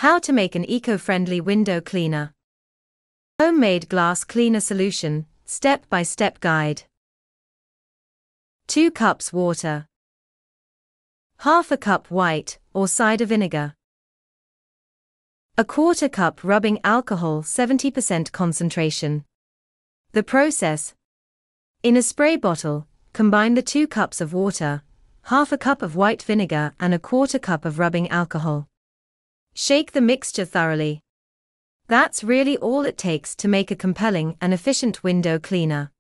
How to make an eco-friendly window cleaner. Homemade glass cleaner solution, step-by-step guide. 2 cups water. Half a cup white or cider vinegar. A quarter cup rubbing alcohol 70% concentration. The process. In a spray bottle, combine the 2 cups of water, half a cup of white vinegar and a quarter cup of rubbing alcohol. Shake the mixture thoroughly. That's really all it takes to make a compelling and efficient window cleaner.